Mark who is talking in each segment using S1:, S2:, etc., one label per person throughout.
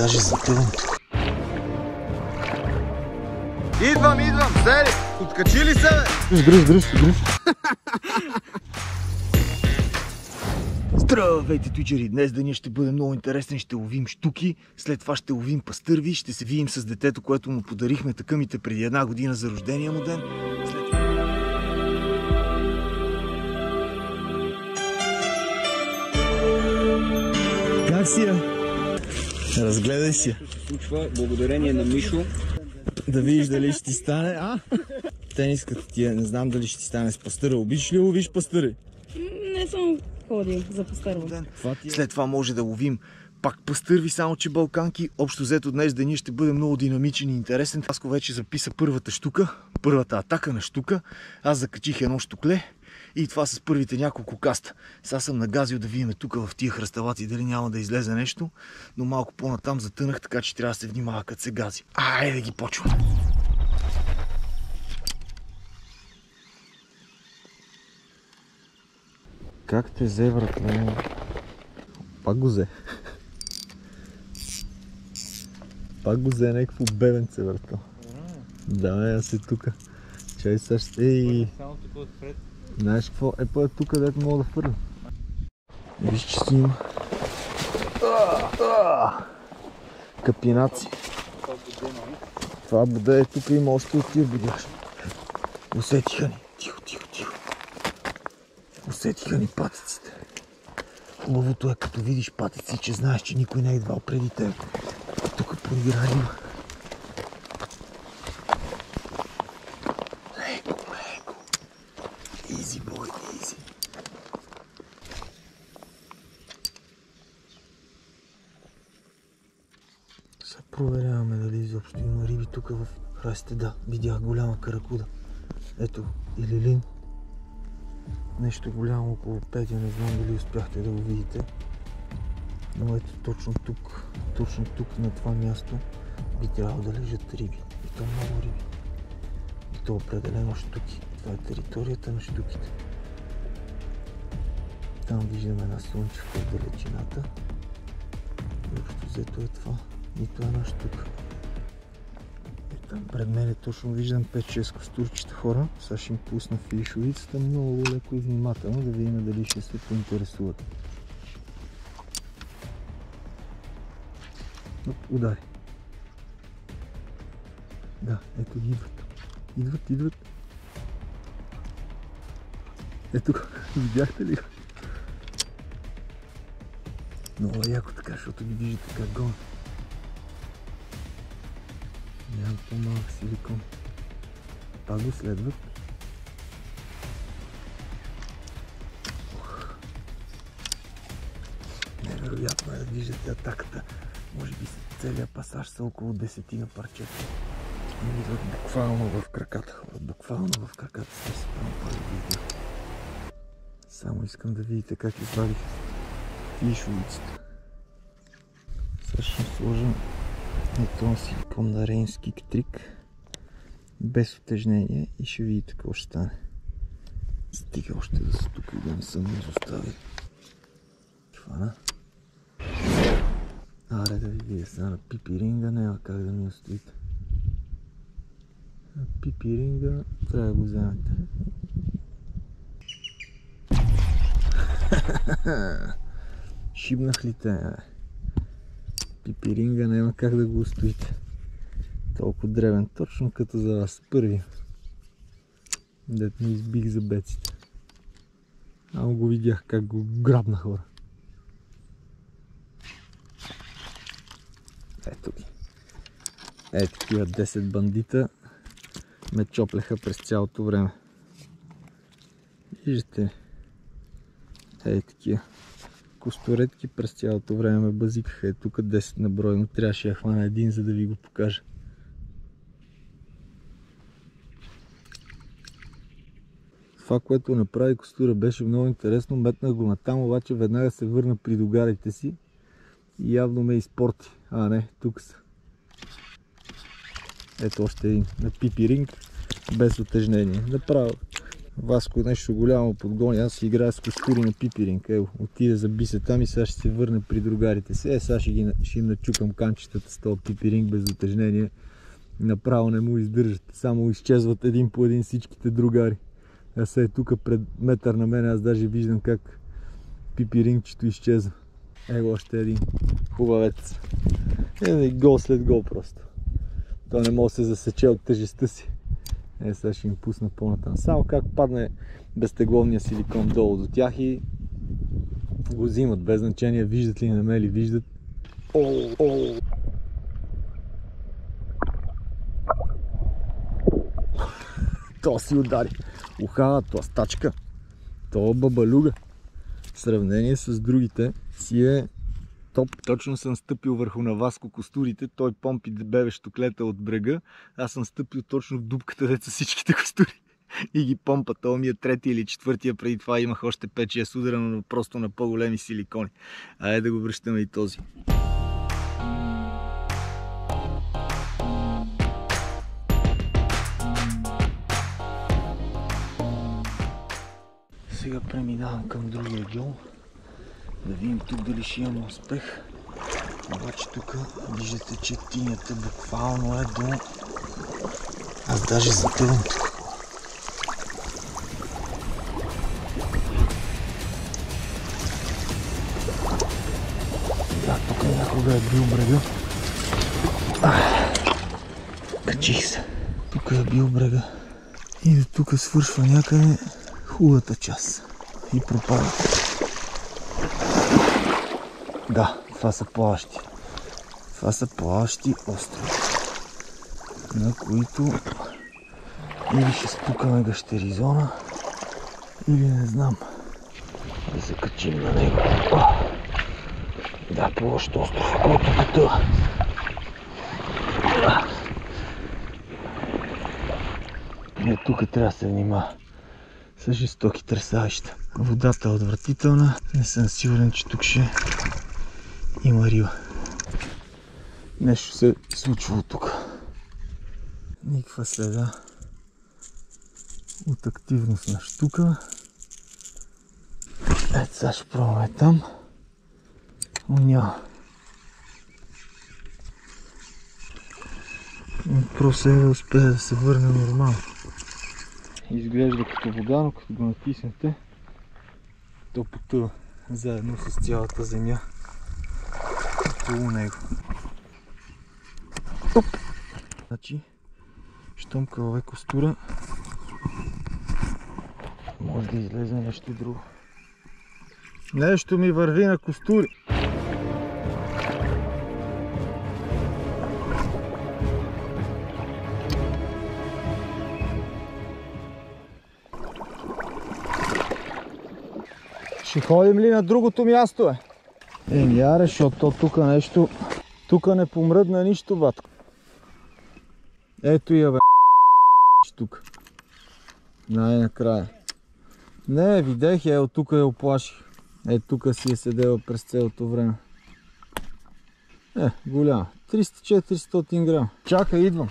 S1: даже затъвам.
S2: Идвам, сери! Откачи ли се, бе?
S1: Гръж. Здравейте, твичери! Днес денят ще бъде много интересен. Ще ловим щуки, след това ще ловим пастърви, ще се видим с детето, което му подарихме тъкъмите преди 1 година за рождения му ден. Как си я? Разгледай си я.
S3: Се случва благодарение на Мишо.
S1: Да видиш дали ще ти стане. Тениската ти е, не знам дали ще ти стане с пастъра. Обичаш ли ловиш пастъри?
S4: Не съм ходил за пастърва.
S1: След това може да ловим пак пастърви, само че балканки. Общо взето днес денят ще бъде много динамичен и интересен. Таско вече записа първата щука, първата атака на щука. Аз закачих едно щукле и това с първите няколко каста. Сега съм нагазил да видим тук в тия хръсталаци дали няма да излезе нещо, но малко по-натам затънах, така че трябва да се внимава като се гази. Айде да ги почваме! Как те взе, братле? Пак го взе. Пак го взе някакво бебенце, брато. Да, аз е тука. Чай също. Ей! Знаеш какво? Епа е тук, дето мога да фърлям. Виж, че снима. Капинаци. Това буде е тук, има още от тия будяш. Усетиха ни. Тихо. Усетиха ни патиците. Хубавото е, като видиш патици, че знаеш, че никой не е идвал преди теб. Тук подира риба. Леко. Изи, бой, изи. Сега проверяваме дали изобщо има риби тук в храстите. Да, видях голяма каракуда. Ето, или лин. Нещо голямо около 5, не знам дали успяхте да го видите. Но ето точно тук на това място би трябвало да лежат риби. И то много риби. И то определено щуки. Това е територията на щуките. Там виждаме една слънчевка в далечината. И общо взето е това. Нито една щука. И там пред мен точно виждам 5-6 костурчета хора. Сега ще им пусна филишовицата много леко и внимателно, да видим дали ще се поинтересуват. Удари. Да, ето ги идват. Ето, видяхте ли? Много яко така, защото ги виждате как гонят. Нямам по-малък силикон. Пак го следват. Невероятно е да виждате атаката. Може би целият пасаж са около 10 парчета. Идват буквално в краката, хора. Буквално в краката сте се видео. Само искам да видите как извадих фишовицата. Сега ще сложа този силикон на рейнски трик без отежнение и ще видите какво ще стане. Стига още да са тук и да не съм изоставил. Хвана. Аре да ви видя сега на пипиринга, няма как да ми оставите. На пипиринга трябва да го вземете. Шибнах ли те? Пипиринга няма как да го устоите. Толкова древен, точно като за вас. Първи. Дет ми избих за беците. Ама го видях как го грабна, хора. Ето ги. Ето такива 10 бандита ме чоплеха през цялото време. Виждате ли? Ето такива косторетки през цялото време ме базикаха. Е тук 10 на брой, но трябваше да хвана един, за да ви го покажа. Това, което направи костура, беше много интересно. Метнах го натам, обаче веднага се върна при догарите си и явно ме изпорти. А не, тук са. Ето още един на пипиринг без отежнение. Направо Васко нещо голямо подгони, аз си играя с костури на пипиринг. Ево, отиде заби се там и сега ще се върне при другарите си. Сега ще им начукам канчетата с този пипиринг без утежнение. Направо не му издържат. Само изчезват един по един всичките другари. А сега е тук пред метър на мен, аз даже виждам как пипирингчето изчезва. Его още един хубавец. Гол след гол просто. Той не може да се засече от тежестта си. Сега ще им пусна по-натам. Само как падне безтегловния силикон долу до тях и го взимат. Без значение виждат ли, не ме ли виждат. То си удари. Уха, то стачка. То бабалюга. В сравнение с другите си е топ. Точно съм стъпил върху на Васко костурите. Той помпи бебещо клета от брега. Аз съм стъпил точно в дупката, дето са всичките костури. И ги помпа. Това ми е третия или четвъртия. Преди това имах още 5-6 удара, но просто на по-големи силикони. Айде да го връщаме и този. Сега преминавам към другия гьол. Да видим тук дали ще имам успех. Обаче тук виждате, че тинята буквално е до... Аз даже затъвам тук. Да, тук някога е бил брега. Качих се. Тук е бил брега. И до тук свършва някъде хубавата част. И пропада. Да, това са плаващи. Това са плаващи острови, на които или ще спукаме гащеризона, или не знам, да се качим на него. Да, плаващ остров, който потъва. И тук трябва да се внимава с жестоки тресавища. Водата е отвратителна, не съм сигурен, че тук ще има риба. Нещо се е случвало тук. Никаква следа от активност на щука. Ето сега ще пробваме там. Няма. Просто да успее да се върне нормално. Изглежда като вода, но като го натиснете, то потъва заедно с цялата земя около него. Оп! Значи, щом кълве костура, може да излезе нещо друго. Нещо ми върви на костури. Ще ходим ли на другото място, бе? Яре, защото тук нещо... Тук не помръдна нищо, батко. Ето я, бе, тук. Най-накрая. Не, видях я, от тук я оплаших. Тук си е седела през цялото време. Голяма. 300-400 грама. Чакай, идвам.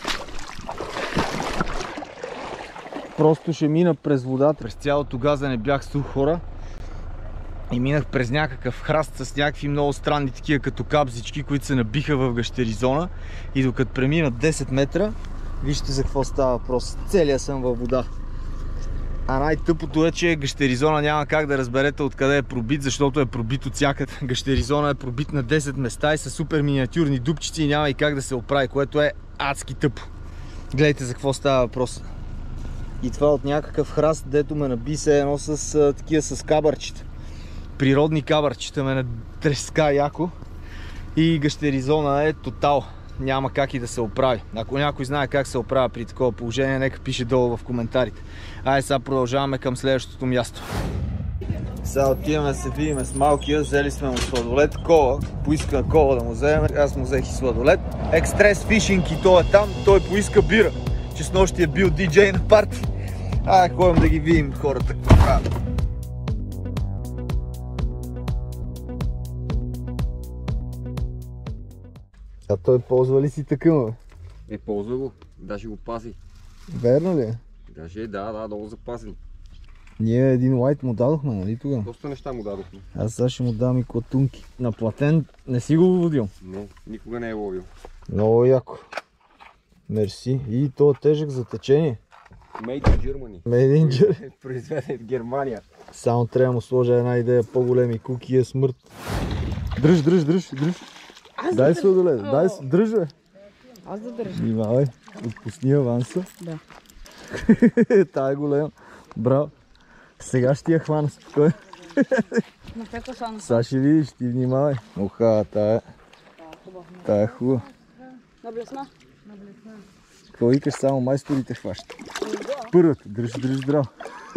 S1: Просто ще мина през водата. През цялото газене бях сух, хора. И минах през някакъв храст с някакви много странни такива като капзички, които се набиха в гащеризона. И докато премина 10 метра, вижте за какво става въпрос. Целия съм във вода. А най-тъпото е, че гащеризона няма как да разберете откъде е пробит, защото е пробит от всякъде. Гащеризона е пробит на 10 места и са супер миниатюрни дупчици и няма и как да се оправи, което е адски тъпо. Гледайте за какво става въпрос. И това от някакъв храст, дето ме наби се едно с такива с кабърчета. Природни кабърчета ме натреска яко и гащеризона е тотал. Няма как и да се оправи. Ако някой знае как се оправя при такова положение, нека пише долу в коментарите. Айде сега продължаваме към следващото място. Сега отиваме да се видим с малкия, взели сме му сладолет, кола, поиска кола да му вземем, аз му взех и сладолет. Екстрес фишинг и той е там, той поиска бира, че с нощи е бил диджей на парти. Айде ходим да ги видим хората какво правят. А той ползва ли си такъв?
S3: Ползва го, даже го пази.
S1: Верно ли е?
S2: Кажи, да, много запазен.
S1: Ние един лайт му дадохме, нали тогава?
S2: Доста неща му дадохме.
S1: Аз сега ще му дам и клатунки. На платен не си го водил?
S2: Не, никога не е ловил.
S1: Много яко. Мерси. И то е тежък за течение.
S2: Made in Germany.
S1: Made in Germany.
S2: Произведен в Германия.
S1: Само трябва да му сложа една идея, по-големи куки е смърт. Дръж. Дай сладолед, дръж бе.
S4: Аз да държа.
S1: Внимавай, отпусни аванса.
S4: Да.
S1: Тая е голема. Браво. Сега ще я хвана спокойно.
S4: На пето са на
S1: Сега ще видиш, ти внимавай. Оха, тая е хубава.
S4: На блесна.
S1: Какво викаш, само майсторите хващат? Първата, дръж здраво.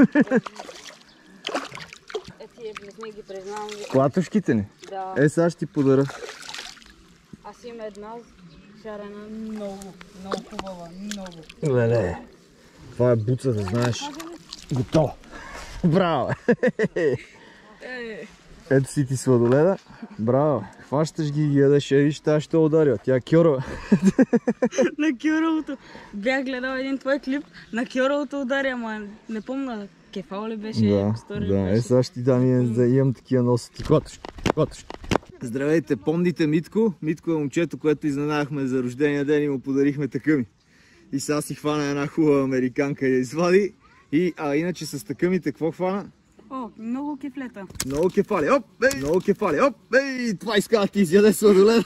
S4: Тия блесни ги признавам.
S1: Клатушките ни?
S4: Да.
S1: Сега ще ти подаря.
S4: Аз имам една шарена много хубава, много.
S1: Леле, това е буца, да знаеш. Готово. Браво! Ето си ти сладоледа. Браво! Хващаш ги и ядеш, виж, тази ще ударя. Тя е кьорова.
S4: На кьоровото. Бях гледал един твой клип, на кьоровото ударя, ама не помня кефал ли беше,
S1: Да, сега ще ти дам да имам такива носити. Клатушки. Здравейте, помните Митко? Митко е момчето, което изненадахме за рождения ден и му подарихме такъми. И сега си хвана една хубава американка и я извади. Иначе с такъмите какво хвана?
S4: О, много кефлета.
S1: Много кефали, оп, ей! Много кефали, оп, ей! Това иска да ти изяде сладолед.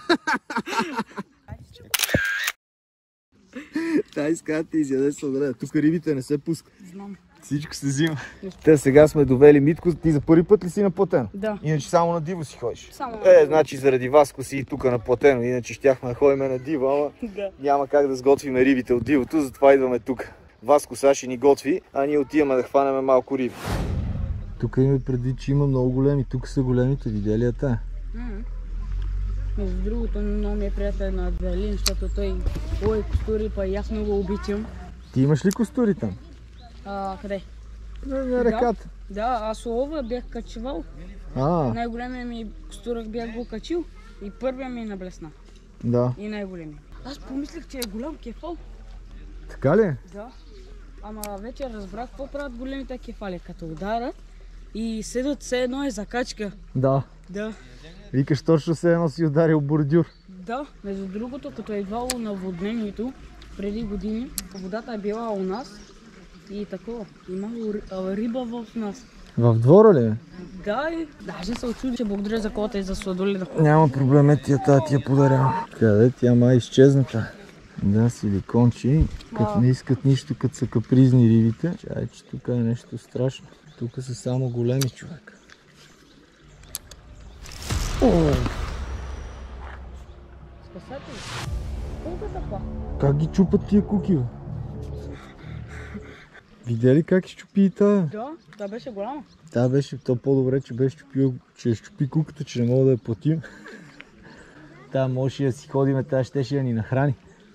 S1: Това иска да ти изяде сладолед. Тук рибите не се пускат.
S4: Знам.
S1: Всичко се взима. Те сега сме довели Митко. Ти за първи път ли си на платено?
S4: Да.
S1: Иначе само на диво си ходиш?
S4: Само.
S1: Значи заради Васко си и тук на платено. Иначе щяхме да ходим на диво, ама няма как да сготвим рибите от дивото, затова идваме тук. Васко сега ще ни готви, а ние отиваме да хванем малко риби. Тук има преди, че има много големи. Тук са големите, видя ли я тая?
S4: Между другото, много ми е приятел на Адреналин, защото той лови костури, па и аз много обичам.
S1: Ти имаш ли костури там?
S4: Къде?
S1: На реката.
S4: Да, аз лова бях качевал. Най-големия ми костурък бях го качил и първия ми наблесна.
S1: Да.
S4: И най-големия. Аз помислих, че е голям кефал.
S1: Така ли?
S4: Да. Ама вече разбрах какво правят големите кефали, като ударят и седат все едно е закачка.
S1: Да.
S4: Да.
S1: Викаш точно се едно си ударил бордюр.
S4: Да, между другото, като е идвало наводнението преди години, водата е била у нас и такова. Имало риба в нас.
S1: В двора ли?
S4: Да, и даже се очуди, че благодаря за колата и за сладоледа.
S1: Няма проблем, ти я подарявам. Къде тя май изчезната? Да, силикончи. Като не искат нищо, като са капризни рибите. Чай, че тук е нещо страшно. Тук са само големи, човек.
S4: Спасатели? Колко са па?
S1: Как ги чупат тия куки, бе? Видя ли как изчупи и тая?
S4: Да, това беше голяма.
S1: Та беше то по-добре, че беше чупил, че щупи куката, че не мога да я платим. Та може да си ходиме, тая щеше да ни нахрани.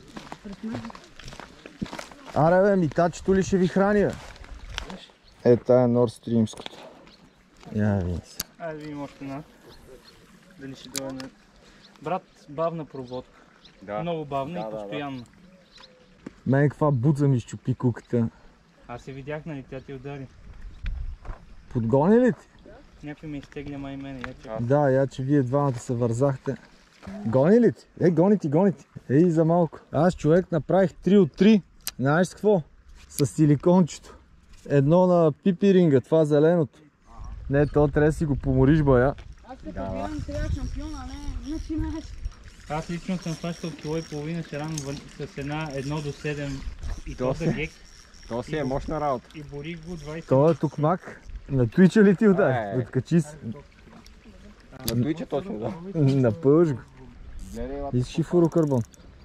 S1: Аре бе, митачето ли ще ви храни, бе? Тая е Нордстримското. Я видим се.
S3: Айде видим още една. Дали ще дойде на... Брат, бавна проводка.
S2: Да.
S3: Много бавна и постоянно.
S1: Мен каква буца ми щупи куката.
S3: Аз се видях, нали, тя ти удари.
S1: Подгони ли ти?
S3: Някой ме изтегля май мене.
S1: Да, я че вие двамата се вързахте. Гони ли ти? Гони ти. Ей, за малко. Аз, човек, направих 3 от 3. Знаеш с какво? С силикончето. Едно на пипиринга, това зеленото. Не, то трябва да си го помориш, бая.
S4: Аз като гледам сега шампиона, не си знаеш.
S3: Аз лично съм фащал кило и половина шаран с една 1 до 7 и то за гек.
S2: То си е мощна работа.
S3: И борих го 20.
S1: Това е тукмак. На Twitch ли ти удари? Откачи се.
S2: На Twitch точно, да.
S1: Напълж го. Искаш флуорокарбон?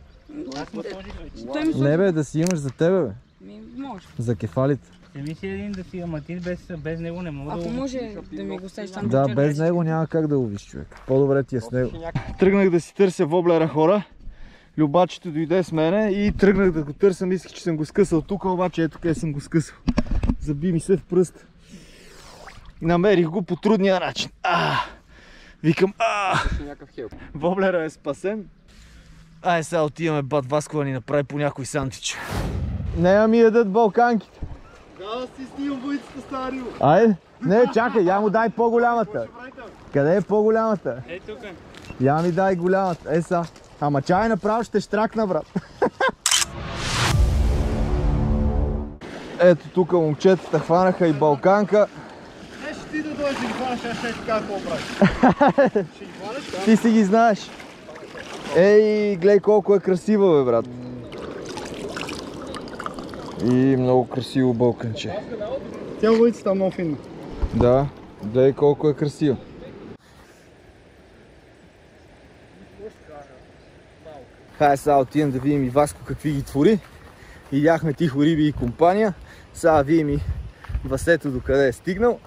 S1: Не бе, да си имаш за тебе, бе.
S4: Може.
S1: За кефалите.
S3: Семи си един да си, ама ти без него не мога да
S4: Ако може да ми го ставиш там.
S1: Да, без него няма как да ловиш, човек. По-добре ти е с него. Тръгнах да си търся воблера, хора. Любачето дойде с мене и тръгнах да го търся. Мислих, че съм го скъсал тук, обаче ето къде съм го скъсал. Заби ми се в пръст. Намерих го по трудния начин. Викам, воблера е спасен. Сега отиваме бат Васко да ни направи по някой сандвич. Нея ми ядат балканките.
S2: Да, си снимам войцата старио.
S1: Айде. Не, чакай, я му дай по-голямата. Къде е по-голямата?
S3: Е, тук.
S1: Я ми дай голямата. Е са. Ама чай направо ще штракна, брат. Ето тук момчетата хванаха и балканка.
S2: Не, ще ти да дойдеш да ги хванеш, аз ще така какво правиш. Ще ги хванеш?
S1: Ти си ги знаеш. Ей, гледай колко е красива, бе, брат. И много красиво балканче.
S2: Тя войцата е много финна.
S1: Да, гледай колко е красиво. Хайде сега отидем да видим и Васко какви ги твори. Видяхме Тихо Риби и компания. Сега видим и Васето докъде е стигнал.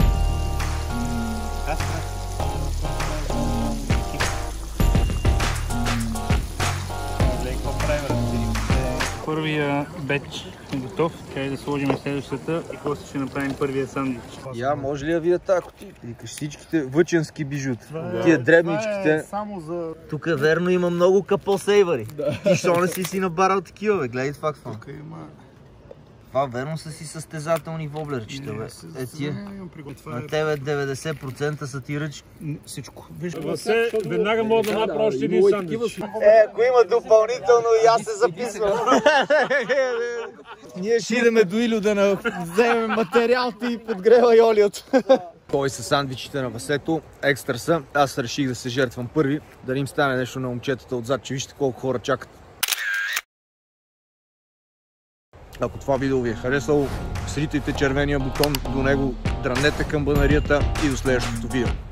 S3: Първия беч е готов, трябва да сложим следващата и после ще направим първия сандвич.
S1: Я, може ли я видя тази кутия? Викаш всичките въченски бижута. Тия дребничките.
S2: Това е само за...
S1: Тук е верно има много капо-сейвъри. Ти що не си набарал такива, бе? Гледай това какво.
S2: Тук има...
S1: Това верно са си състезателни воблерчета, бе. Е тия. На тебе 90% са ти ръчки.
S3: Всичко.
S5: Васе, веднага мога да направя още един сандвич.
S1: Ако има допълнително, и аз се записвам. Ние ще идеме до Илю да вземем материал и подгревай олиото. Той са сандвичите на Васето, екстра са. Аз реших да се жертвам първи, да не им стане нещо на момчетата отзад, че вижте колко хора чакат. Ако това видео ви е харесало, сритайте червения бутон до него, дрънете камбанарията и до следващото видео.